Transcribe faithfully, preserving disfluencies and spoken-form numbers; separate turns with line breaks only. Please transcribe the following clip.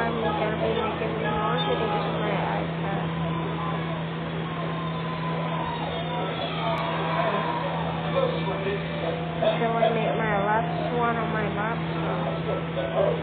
I'm gonna be making more videos on my iPad. Until I make my last one on my laptop.